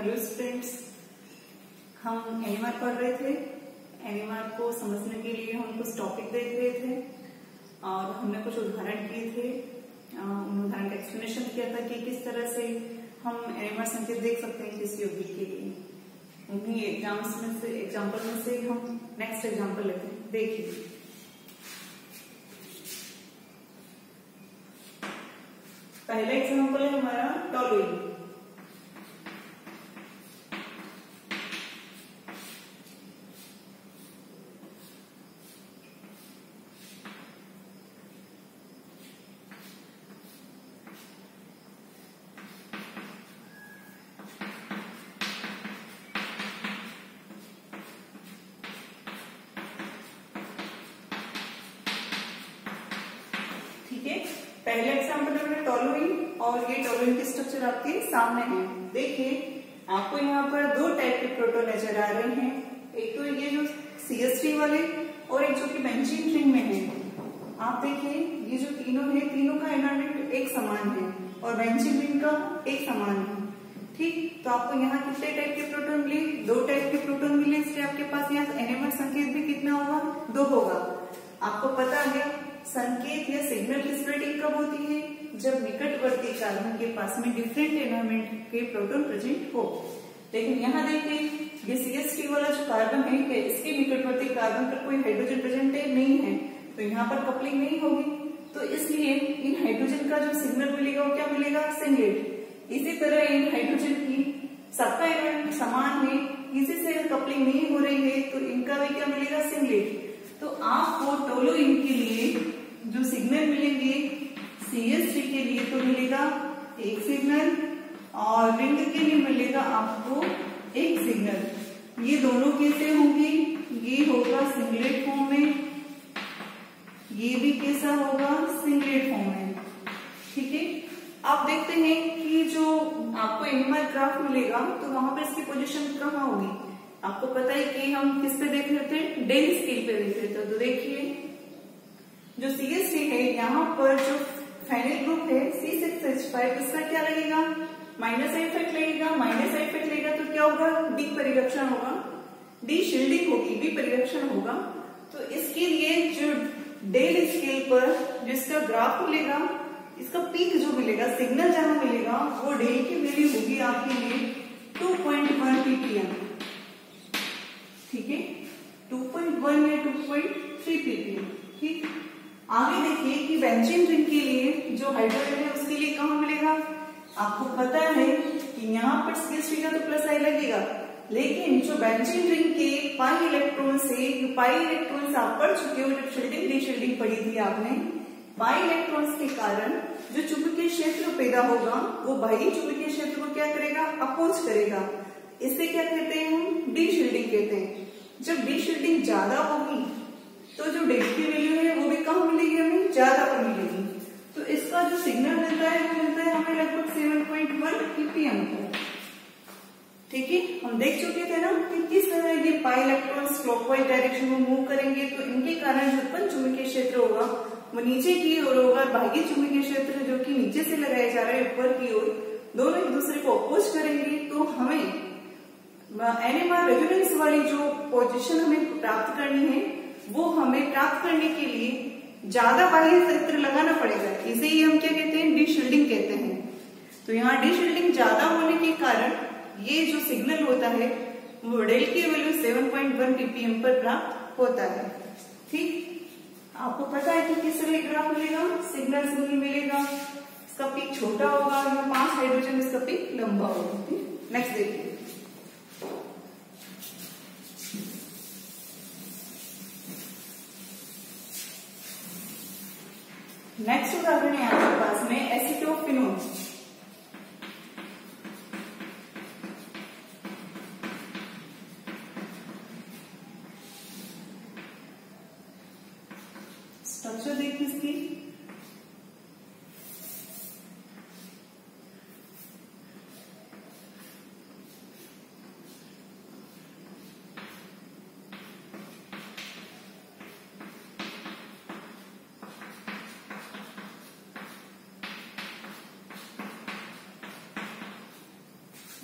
Hello students, हम NMR पढ़ रहे थे। एनएमआर को समझने के लिए हम कुछ टॉपिक देख रहे थे और हमने कुछ उदाहरण किए थे। उन उदाहरण का एक्सप्लेनेशन किया था कि किस तरह से हम एनएमआर संकेत देख सकते हैं किसी ऑब्जेक्ट के लिए। उन्हीं एग्जाम्पल में से हम नेक्स्ट एग्जाम्पल लेते हैं। देखिए, पहला एग्जाम्पल है हमारा टॉलोइड। ठीक है, पहले एग्जाम्पल में टॉलोइन और ये टॉलोइन की स्ट्रक्चर आपके सामने है। देखिए, आपको यहाँ पर दो टाइप के प्रोटॉन नजर आ रहे हैं। एक तो ये जो CH3 वाले और एक जो कि बेंजीन रिंग में है। आप देखिए, ये जो तीनों है, तीनों का एनवायरनमेंट एक समान है और बेंजीन रिंग का एक समान है। ठीक, तो आपको यहाँ कितने टाइप के प्रोटॉन मिले? दो टाइप के प्रोटॉन मिले, इसलिए आपके पास यहाँ एनएमआर संकेत भी कितना होगा? 2 होगा। आपको पता है संकेत या सिग्नल की स्प्लिटिंग कब होती है? जब निकटवर्ती कार्बन के पास में डिफरेंट एनवायरनमेंट के प्रोटॉन प्रेजेंट हो। लेकिन यहाँ देखिए, ये CH3 वाला जो कार्बन है, इसके निकटवर्ती कार्बन पर कोई हाइड्रोजन प्रेजेंट नहीं है, तो यहाँ पर कपलिंग नहीं होगी। तो इसलिए इन हाइड्रोजन का जो सिग्नल मिलेगा वो क्या मिलेगा? सिंगलेट। इसी तरह इन हाइड्रोजन की सबका एनवायरनमेंट समान है, इसी से अगर कपलिंग नहीं हो रही है तो इनका भी क्या मिलेगा? सिंगलेट। तो आपको टॉलोइन के लिए जो सिग्नल मिलेंगे CH3 के लिए तो मिलेगा एक सिग्नल और रिंग के लिए मिलेगा आपको एक सिग्नल। ये दोनों कैसे होंगे? ये होगा सिंगलेट फॉर्म में, ये भी कैसा होगा? सिंगलेट फॉर्म में। ठीक है, आप देखते हैं कि जो आपको एनएमआर ग्राफ मिलेगा तो वहां पर इसकी पोजीशन कहाँ होगी? आपको पता है कि हम किस पे देख रहे थे? डेल स्केल पे देख रहे थे। तो देखिए, जो CH3 है, यहाँ पर जो फेनिल ग्रुप है C6H5, इसका क्या लगेगा? माइनस आई इफेक्ट लगेगा। माइनस आई इफेक्ट लगेगा तो क्या होगा? डी परिरक्षण होगा, डी शील्डिंग होगी, डी परिरक्षण होगा। तो इसके लिए जो डेल स्केल पर जिसका ग्राफ मिलेगा, इसका पीक जो मिलेगा, सिग्नल जहां मिलेगा, वो डेल की वैल्यू होगी आपके लिए 2.1 ppm। ठीक है, 2.1 या 2.3 ppm। ठीक, आगे देखिए कि बेंजीन रिंग के लिए जो हाइड्रोजन है उसके लिए कहाँ मिलेगा? आपको पता है कि यहाँ पर CH3 का तो प्लस आई लगेगा, लेकिन जो बेंजीन रिंग के पाई इलेक्ट्रॉन से आप पढ़ चुके हो जब शील्डिंग डीशील्डिंग पढ़ी थी आपने। पाई इलेक्ट्रॉन्स के कारण जो चुंबकीय क्षेत्र पैदा होगा वो बाह्य चुंबकीय क्षेत्र को क्या करेगा? अपोज करेगा। इसे क्या कहते हैं? हम डीशील्डिंग कहते हैं। जब डीशील्डिंग ज्यादा होगी तो जो डेल की वैल्यू है वो भी कहाँ मिलेगी? हमें ज्यादा पर मिलेगी। तो इसका जो सिग्नल मिलता है वो मिलता है हमें लगभग 7.1 ppm का। ठीक है, हम देख चुके थे ना कि किस तरह ये पाई इलेक्ट्रॉन्स क्लॉकवाइज डायरेक्शन में मूव करेंगे तो इनके कारण जो उत्पन्न चुंबकीय क्षेत्र होगा वो नीचे की ओर होगा। बाह्य चुंबकीय क्षेत्र जो कि नीचे से लगाए जा रहे हैं ऊपर की ओर, दोनों एक दूसरे को अपोज करेंगे। तो हमें एनएमआर रेजोनेंस वाली जो पोजिशन हमें प्राप्त करनी है, वो हमें प्राप्त करने के लिए ज्यादा बाह्य क्षेत्र लगाना पड़ेगा। इसे ही हम क्या कहते हैं? डीशील्डिंग कहते हैं। तो यहाँ डीशील्डिंग ज्यादा होने के कारण ये जो सिग्नल होता है वो डेल की वैल्यू 7.1 ppm पर प्राप्त होता है। ठीक, आपको पता है कि किस तरह ग्राफ मिलेगा? सिग्नल सिग्नल मिलेगा, इसका पीक छोटा होगा, यहाँ 5 हाइड्रोजन, इसका पीक लंबा होगा। नेक्स्ट देखिए, नेक्स्ट उदाहरण है आपके पास में एसीटोफिनोन। स्ट्रक्चर देखिए इसकी।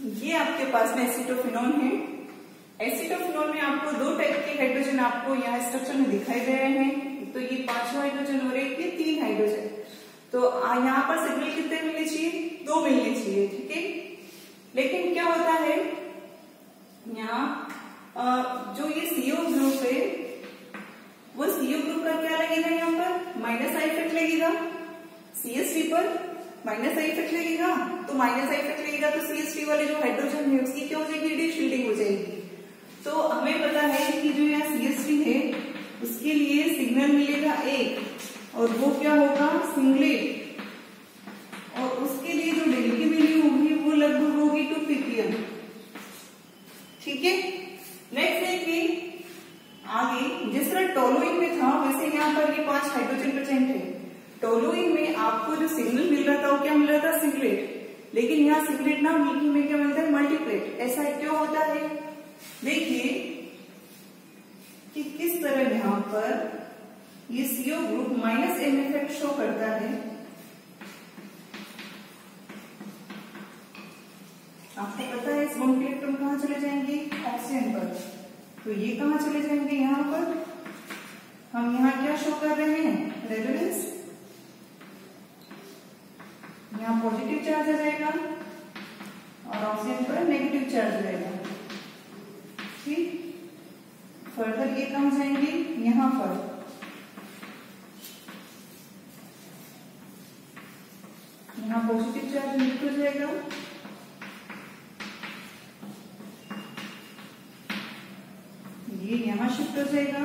ये आपके पास में एसिटोफिनोन है। एसिटोफिनोन में आपको दो टाइप के हाइड्रोजन आपको यहाँ स्ट्रक्चर में दिखाई दे रहे हैं। तो ये 5 हाइड्रोजन और एक ये 3 हाइड्रोजन। तो यहाँ पर सिग्नल कितने मिलने चाहिए? 2 मिलने चाहिए, ठीक है। लेकिन क्या होता है यहाँ जो ये CO ग्रुप है वो CO ग्रुप का क्या लगेगा? यहाँ पर माइनस आई इफेक्ट लगेगा। CH3 पर माइनस आई इफेक्ट लगेगा। तो माइनस आई इफेक्ट लगेगा तो CH3 वाले जो हाइड्रोजन है उसकी क्या हो जाएगी? डी शील्डिंग हो जाएगी। तो हमें पता है कि जो यहाँ CH3 है उसके लिए सिग्नल मिलेगा 1 और वो क्या होगा? सिंगलेट। और उसके लिए जो डेल की वैल्यू होगी वो लगभग होगी 2 ppm, ठीक है। नेक्स्ट देखिए आगे, जिस तरह टोलुइन में था वैसे यहाँ पर ये 5 हाइड्रोजन प्रेजेंट है। टोलुइन में आपको जो सिग्नल मिल रहा था वो क्या मिल रहा था? सिंगलेट। लेकिन यहाँ सिंगलेट ना मिलकर में क्या मिलता है? मल्टीप्लेट। ऐसा क्यों होता है? देखिए कि किस तरह यहाँ पर ये CO group minus M effect show करता है। आपको पता है इस बॉन्ड के इलेक्ट्रॉन कहाँ चले जाएंगे? ऑक्सीजन पर। तो ये कहाँ चले जाएंगे? यहाँ पर। हम यहाँ क्या शो कर रहे हैं? रेजोनेंस। यहाँ पॉजिटिव चार्ज आ जाएगा और ऑक्सीजन पर नेगेटिव चार्ज आ जाएगा, ठीक। फर्दर ये कहाँ जाएंगे? यहाँ पर। यहाँ पॉजिटिव चार्ज लिफ्ट हो जाएगा ये यहाँ शिफ्ट हो जाएगा।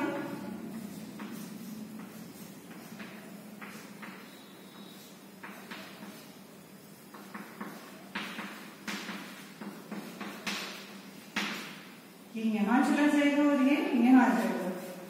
ये यहाँ चला जाएगा और ये यहाँ आ जाएगा।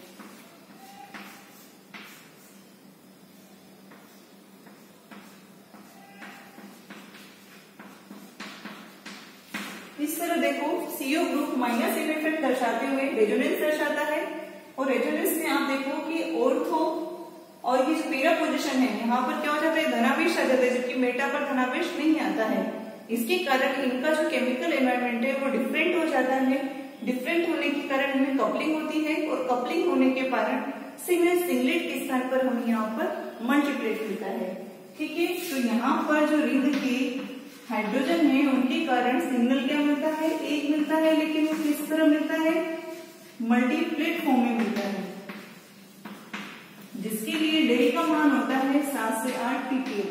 इस तरह देखो CO group minus M effect दर्शाते हुए रेजोनेंस दर्शाता है। और रेजोनेंस में आप देखो कि ऑर्थो और ये जो पेरा पोजीशन है यहाँ पर क्या हो जाता है? धनावेश आ जाता है, जबकि मेटा पर धनावेश नहीं आता है। इसके कारण इनका जो केमिकल एनवायरमेंट है वो डिफरेंट हो जाता है। डिफरेंट होने के कारण इनमें कपलिंग होती है और कपलिंग होने के कारण सिंगलेट के स्थान पर हमें यहाँ पर मल्टीप्लेट मिलता है, ठीक है। तो यहाँ पर जो रिंग के हाइड्रोजन है उनके कारण सिग्नल क्या मिलता है? 1 मिलता है, लेकिन वो किस तरह मिलता है? मल्टीप्लेट फॉर्म में मिलता है, जिसके लिए डेल का मान होता है 7 से 8 ppm।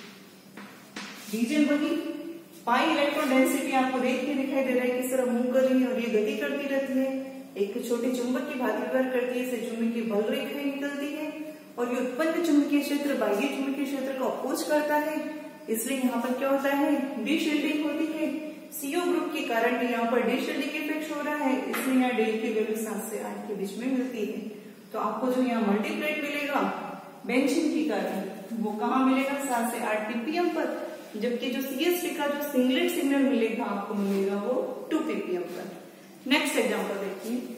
रीजन वही पाई इलेक्ट्रॉन डेंसिटी आपको देख के दिखाई दे रहा है किस तरह मूव कर रही है और ये गति करती रहती है। एक छोटे चुंबक की भांति व्यवहार करती है, इससे चुंबकीय बल रेखाएं निकलती है और ये उत्पन्न चुंबकीय क्षेत्र बाह्य चुंबकीय क्षेत्र को अपोज करता है। इसलिए यहाँ पर क्या होता है? डी शील्डिंग होती है। CO ग्रुप के कारण यहाँ पर डी शील्डिंग इफेक्ट हो रहा है, इसलिए यहाँ डेल की वैल्यू 7 से 8 के बीच में मिलती है। तो आपको जो यहाँ मल्टीप्लेट मिलेगा बेंजीन के कारण वो कहाँ मिलेगा? 7 से 8 ppm पर, जबकि जो CH3 का जो सिंगलेट सिग्नल मिलेगा आपको मिलेगा वो 2 ppm पर। नेक्स्ट एग्जांपल देखिए।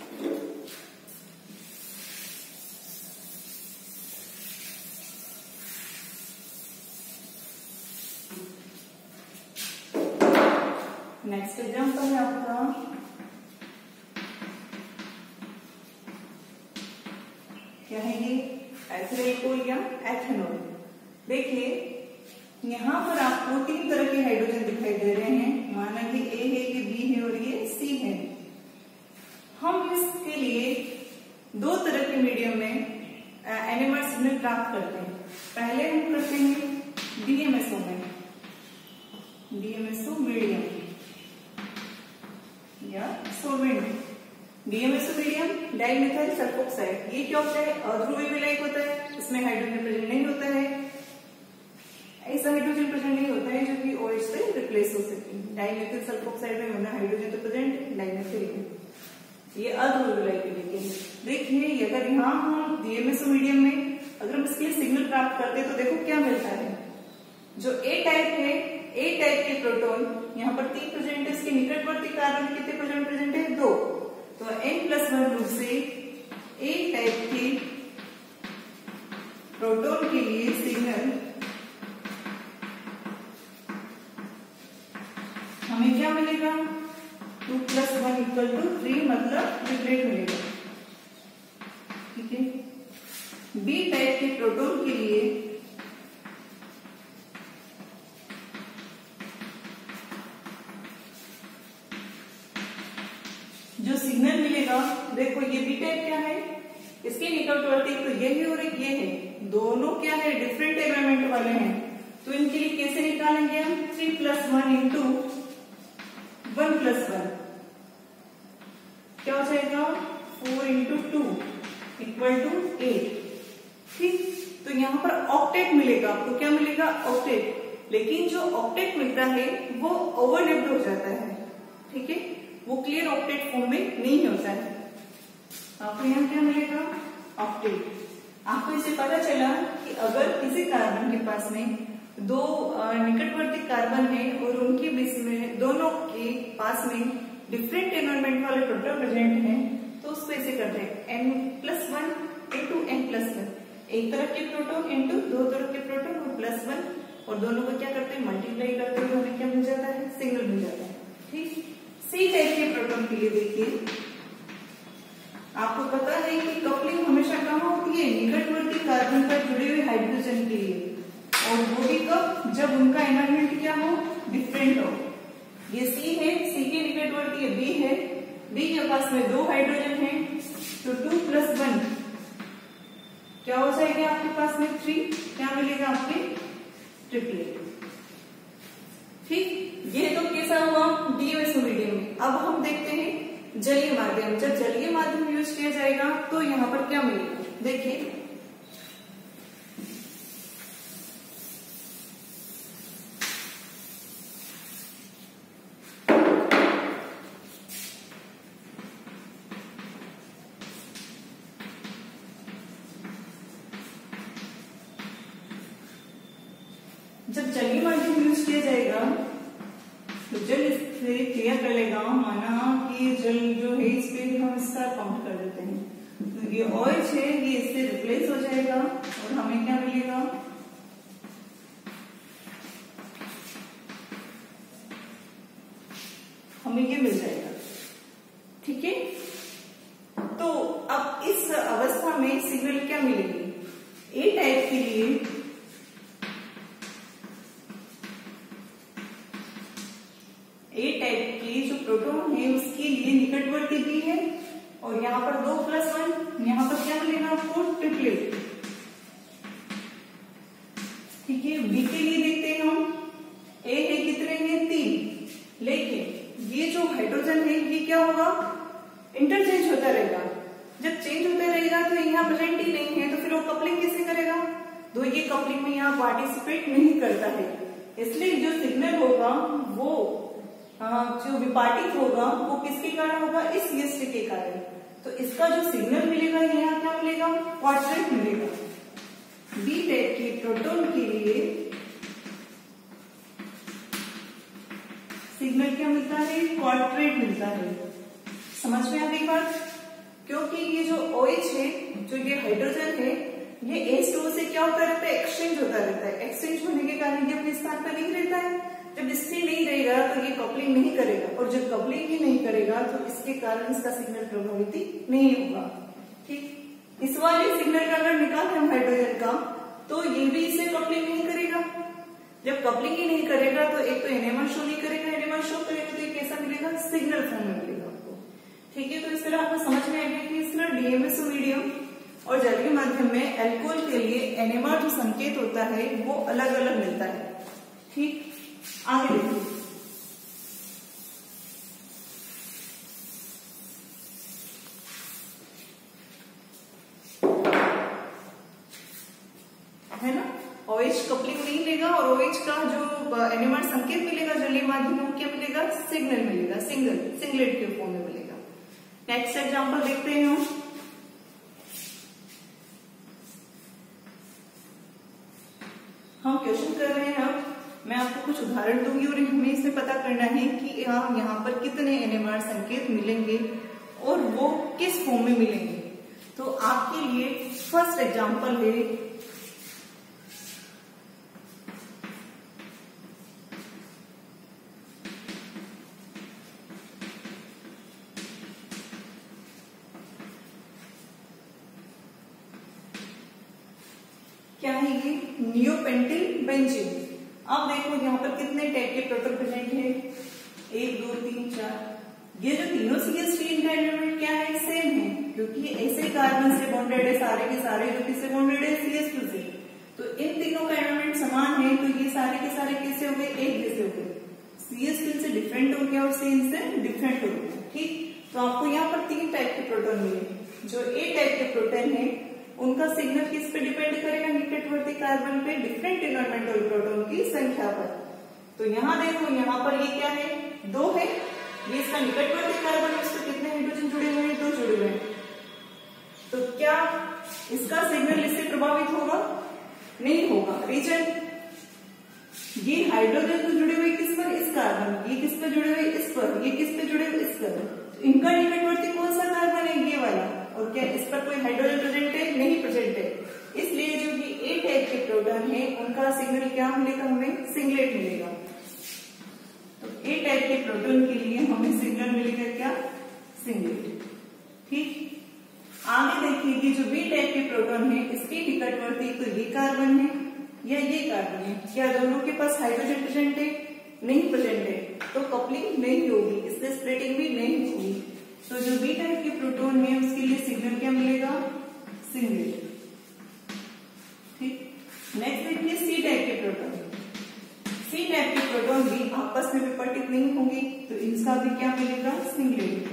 नेक्स्ट एग्जांपल है आपका क्या है? ये एथिलेट या एथेनॉल। देखिए यहाँ पर आपको 3 तरह के हाइड्रोजन दिखाई दे रहे हैं। माना कि A है, ये B है और ये C है। हम इसके लिए 2 तरह के मीडियम में एनएमआर सिग्नल प्राप्त करते हैं। पहले हम करते हैं DMSO में, DMSO मीडियम या solvent. DMSO medium dimethyl sulfoxide. ये क्या होता है? अध्रुवीय विलायक होता है, इसमें हाइड्रोजन प्रेजेंट नहीं होता है। ऐसा हाइड्रोजन प्रेजेंट नहीं होता है जो कि OH से रिप्लेस हो सके। डाइमेथिल सल्फोक्साइड में वरना हाइड्रोजन तो प्रेजेंट डाइमेथिल है, ये अध्रुवीय विलायक है। देखिए अगर यहाँ हम DMSO मीडियम में अगर हम इसके लिए सिग्नल प्राप्त करते हैं तो देखो क्या मिलता है। जो A टाइप है, A टाइप के प्रोटॉन यहाँ पर 3 प्रेजेंट है, इसके निकटवर्ती कार्बन कितने प्रेजेंट है? 2। तो N+1 रूप से A टाइप के प्रोटॉन के लिए सिग्नल हमें क्या कार्बोहाइड्रेट मिलेगा। ठीक है, बी टाइप के प्रोटॉन के लिए जो सिग्नल मिलेगा, देखो ये बी टाइप क्या है, इसके निकटवर्ती तो ये है और एक ये है, दोनों क्या है डिफरेंट एलिमेंट वाले हैं, तो इनके लिए कैसे निकालेंगे हम 3+1 इंटू 1+1 क्या हो जाएगा 4 इंटू 2 इक्वल टू 8। ठीक, तो यहाँ पर ऑक्टेट मिलेगा आपको, क्या मिलेगा ऑक्टेट, लेकिन जो ऑक्टेट मिलता है वो ओवरलैप्ड हो जाता है। ठीक है, वो क्लियर ऑक्टेट फॉर्म में नहीं होता है। आपको यहाँ क्या मिलेगा ऑक्टेट। आपको इससे पता चला कि अगर किसी कार्बन के पास में दो निकटवर्ती कार्बन है और उनके बीच में दोनों के पास में डिफरेंट एनवायरमेंट वाले प्रोटॉन प्रेजेंट हैं, तो उसको ऐसे करते हैं n+1 इंटू n+1, एक तरफ के प्रोटॉन इंटू दो तरफ के प्रोटॉन और +1, और दोनों को क्या करते हैं मल्टीप्लाई करते हुए हमें क्या मिल जाता है सिंगल मिल जाता है। ठीक, सी टाइप के प्रोटॉन के लिए देखिए, आपको पता है कि कपलिंग हमेशा कहाँ होती है निकटवर्ती कार्बन पर जुड़े हुए हाइड्रोजन के लिए, और वो भी कब, जब उनका एनवायरमेंट क्या हो डिफरेंट हो। ये सी है, सी के निकटवर्ती है बी है, बी के पास में दो हाइड्रोजन है, तो 2+1 क्या हो जाएगा आपके पास में 3, क्या मिलेगा आपके ट्रिपलेट। ठीक, ये तो कैसा हुआ डीओएस मीडियम में। अब हम देखते हैं जलीय माध्यम। जब जलीय माध्यम यूज किया जाएगा तो यहाँ पर क्या मिलेगा, देखिए जब जलीय माध्यम यूज किया जाएगा तो जल इससे क्लियर कर लेगा, माना कि जल जो है इस पे हम इसका काउंट कर देते हैं, तो ये OH है ये इससे रिप्लेस हो जाएगा और हमें क्या मिलेगा हमें ये मिल जाएगा। ठीक है, तो अब इस अवस्था में सिग्नल क्या मिलेगी, ए टाइप के लिए जो प्रोटॉन है उसके लिए निकटवर्ती बी है, और यहाँ पर 2+1, यहाँ पर क्या मिलेगा आपको ट्रिपलेट। ठीक है, बी के लिए देखते हैं हम, ए है कितने हैं 3, लेकिन ये जो हाइड्रोजन है ये क्या होगा इंटरचेंज होता रहेगा। जब चेंज होता रहेगा तो यहाँ प्रेजेंट ही नहीं है, तो फिर वो कपलिंग कैसे करेगा, तो ये कपलिंग में यहाँ पार्टिसिपेट नहीं करता है, इसलिए जो सिग्नल होगा वो जो विपाटित होगा वो किसके कारण होगा, इस CH3 के कारण। तो इसका जो सिग्नल मिलेगा यहाँ क्या मिलेगा क्वार्टेट मिलेगा। बी टाइप के प्रोटॉन के लिए सिग्नल क्या मिलता है क्वार्टेट मिलता है। समझ में आ गई बात, क्योंकि ये जो OH है, जो ये हाइड्रोजन है, ये H2O से क्या होता रहता है एक्सचेंज होता रहता है। एक्सचेंज होने के कारण ये अपने स्थान पर नहीं रहता है, जब स्थिर नहीं रहेगा तो ये कपलिंग नहीं करेगा, और जब कपलिंग ही नहीं करेगा तो इसके कारण इसका सिग्नल प्रभावित नहीं होगा। ठीक, इस वाले सिग्नल का अगर निकालें हम हाइड्रोजन का, तो ये भी इससे कपलिंग नहीं करेगा। जब कपलिंग ही नहीं करेगा तो एक तो एनएमआर शो नहीं करेगा, एनएमआर शो करेगा तो ये कैसा मिलेगा सिग्नल फॉर्म में मिलेगा आपको। ठीक है, तो इस तरह आपको समझ में आ गया कि इस तरह डीएमएस मीडियम और जलीय माध्यम में एल्कोहल के लिए एनएमआर जो संकेत होता है वो अलग अलग मिलता है। ठीक, आगे देखिए, है ना, OH कपलिंग नहीं लेगा और OH का जो एनएमआर संकेत मिलेगा जलीय माध्यम में क्या मिलेगा सिग्नल मिलेगा, सिंगलेट के फॉर्म में मिलेगा। नेक्स्ट एग्जांपल देखते हैं हम क्वेश्चन कर रहे हैं। अब मैं आपको कुछ उदाहरण दूंगी और हमें इसमें पता करना है कि यहाँ पर कितने एनएमआर संकेत मिलेंगे और वो किस फॉर्म में मिलेंगे। तो आपके लिए फर्स्ट एग्जांपल है क्या है ये नियोपेंटिल बेंजीन। अब देखो यहाँ पर कितने टाइप के प्रोटॉन प्रेजेंट है, 1 2 3 4। ये जो तीनों CH3 इनका एलिमेंट क्या है, सेम है, क्योंकि ये ऐसे कार्बन से बॉन्डेड है सारे के सारे, जो किससे बॉन्डेड है, CH2 से। तो इन तीनों का एलिमेंट समान है, तो ये सारे के सारे कैसे हो गए, एक जैसे हो गए। CH2 से डिफरेंट हो गया और CN से डिफरेंट हो गया। ठीक, तो आपको यहाँ पर 3 टाइप के प्रोटॉन मिले। जो A टाइप के प्रोटॉन है उनका सिग्नल किस पे डिपेंड करेगा, निकटवर्ती कार्बन पे डिफरेंट एनवायरमेंटल प्रोटॉन की संख्या पर। तो यहाँ देखो, यहाँ पर ये क्या है, 2 है, ये इसका निकटवर्ती कार्बन, इस पर कितने हाइड्रोजन जुड़े हुए हैं, 2 जुड़े हुए हैं। तो क्या इसका सिग्नल इससे प्रभावित होगा, नहीं होगा। रीजन, ये हाइड्रोजन तो जुड़े हुए किस पर, इस कार्बन, ये किस पर जुड़े हुए, इस पर, ये किस पे जुड़े हुए, इस पर। तो इनका निकटवर्ती कौन सा कार्बन है, ये वाला। और क्या इस पर कोई हाइड्रोजन प्रेजेंट है, नहीं प्रेजेंट है। इसलिए जो कि A टाइप के प्रोटॉन है उनका सिग्नल क्या मिलेगा, हमें सिंगलेट मिलेगा। तो A टाइप के प्रोटॉन के लिए हमें सिग्नल मिलेगा क्या, सिंगलेट। ठीक, आगे देखिए कि जो B टाइप के प्रोटॉन है इसके निकटवर्ती तो ये कार्बन है या ये कार्बन है, क्या दोनों के पास हाइड्रोजन प्रेजेंट है, नहीं प्रेजेंट है, तो कपलिंग नहीं होगी, इससे स्प्लिटिंग भी नहीं होगी। तो जो B टाइप के प्रोटॉन है उसके लिए सिग्नल क्या मिलेगा, सिंगलेट। ठीक, नेक्स्ट देखिए C टाइप के प्रोटॉन। C टाइप के प्रोटॉन भी आपस में विपर्टित नहीं होंगे, तो इसका भी क्या मिलेगा, सिंगलेट।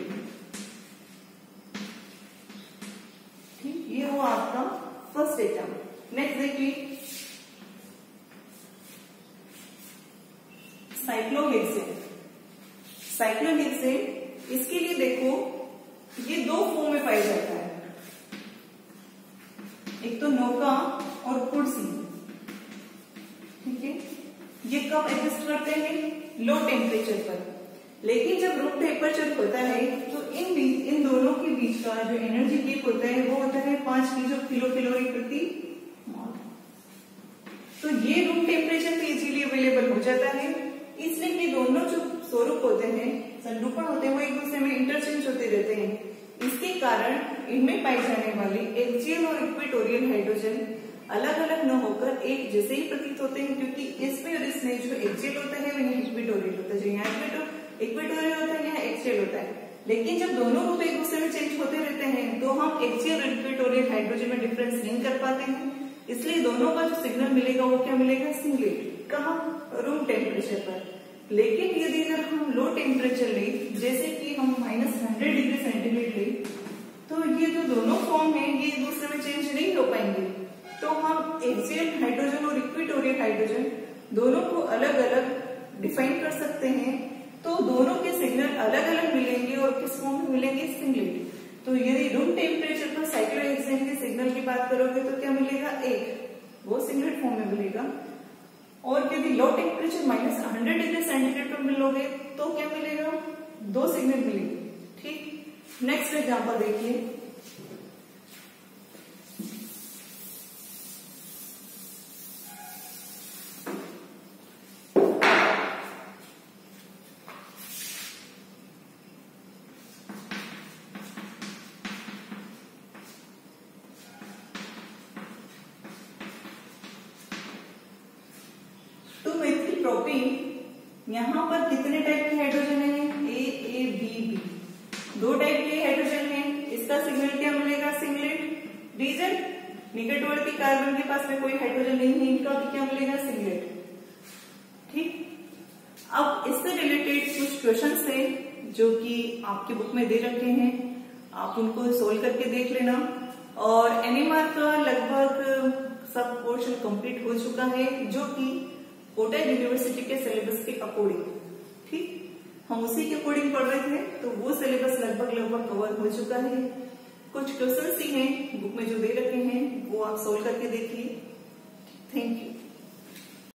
ठीक, ये हुआ आपका फर्स्ट एग्जाम्पल। नेक्स्ट देखिए साइक्लोहेक्सेन। साइक्लोहेक्सेन, इसके लिए देखो ये 2 फॉर्म में पाया जाता है, एक तो नौका और कुर्सी। ठीक है, ये कब एग्जिस्ट करते हैं, लो टेम्परेचर पर। लेकिन जब रूम टेम्परेचर होता है तो इन दोनों के बीच का जो एनर्जी गैप होता है वो होता है 5 किलो कैलोरी प्रति मोल। तो ये रूम टेम्परेचर पे इजीली अवेलेबल हो जाता है, इसलिए ये दोनों जो स्वरूप होते हैं, संरूपण होते हैं, वो एक दूसरे में इंटरचेंज होते रहते हैं। इसके कारण इनमें पाई जाने वाली एक्सियल और इक्वेटोरियल हाइड्रोजन अलग अलग न होकर एक जैसे ही प्रतीत होते हैं, क्योंकि इसमें और इसमें जो एक्सियल होता है वो यहाँ इक्वेटोरियल होता है, जो यहाँ इक्वेटोरियल होता है यहाँ एक्सियल होता है। लेकिन जब दोनों रूप एक दूसरे में चेंज होते रहते हैं तो हम एक्सियल और इक्वेटोरियल हाइड्रोजन में डिफरेंस नहीं कर पाते हैं, इसलिए दोनों का जो सिग्नल मिलेगा वो क्या मिलेगा, सिंगलेट। कहाँ, रूम टेम्परेचर पर। लेकिन यदि अगर हम लो टेम्परेचर ले, जैसे कि हम -100 डिग्री सेंटीग्रेड ले, तो ये जो दोनों फॉर्म है ये एक दूसरे में चेंज नहीं हो पाएंगे। तो हम एक्सियल हाइड्रोजन और इक्वेटोरियल हाइड्रोजन दोनों को अलग अलग डिफाइन कर सकते हैं, तो दोनों के सिग्नल अलग अलग मिलेंगे और किस फॉर्म में मिलेंगे, सिंगलेट। तो यदि रूम टेम्परेचर पर साइक्लोहेक्सेन के सिग्नल की बात करोगे तो क्या मिलेगा, एक, वो सिंगलेट फॉर्म में मिलेगा। और यदि लो टेम्परेचर -100 डिग्री सेंटीग्रेड पर मिलोगे तो क्या मिलेगा, 2 सिग्नल मिलेंगे। ठीक, नेक्स्ट एग्जांपल देखिए। प्रोपीन, यहाँ पर कितने टाइप के हाइड्रोजन है, A, B, B, 2 टाइप के हाइड्रोजन है। इसका सिग्नल क्या मिलेगा, सिंगलेट। रीजन, निकटवर्ती कार्बन के पास में कोई हाइड्रोजन नहीं है, इनका भी क्या मिलेगा, सिंगलेट। ठीक, अब इससे रिलेटेड कुछ क्वेश्चंस है जो कि आपके बुक में दे रखे हैं, आप उनको सोल्व करके देख लेना। और NMR का लगभग सब पोर्शन कंप्लीट हो चुका है, जो कि कोटा यूनिवर्सिटी के सिलेबस के अकॉर्डिंग। ठीक, हम उसी के अकॉर्डिंग पढ़ रहे थे, तो वो सिलेबस लगभग कवर हो चुका है। कुछ क्वेश्चंस ही हैं बुक में जो दे रखे हैं, वो आप सोल्व करके देखिए। Thank you.